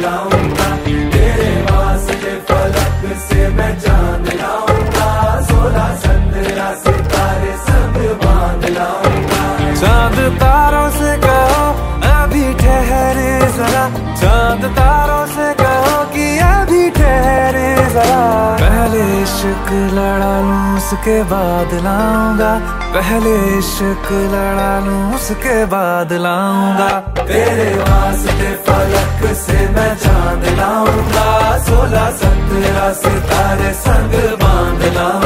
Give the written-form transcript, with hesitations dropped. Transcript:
लाऊंगा, तेरे वास्ते फलक से मैं चांद लाऊंगा, 16 17 सितारे संग बांध लाऊंगा। चांद तारों से कहो अभी ठहरे जरा, चांद तारों से कहो कि अभी ठहरे जरा। पहले इश्क लड़ा लूं उसके बाद लाऊंगा, पहले इश्क लड़ा लूं उसके बाद लाऊंगा। तेरे वास्ते फलक से मैं चांद लाऊंगा, 16 17 सितारे संग बांध लाऊंगा।